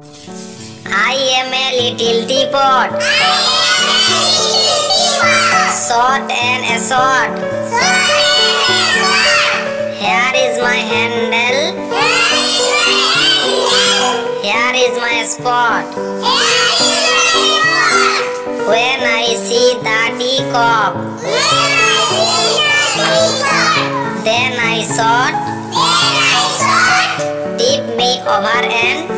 I am a little teapot, short and a short. Here is my handle, here is my spot. When I see the teacup, then I shot, tip me over and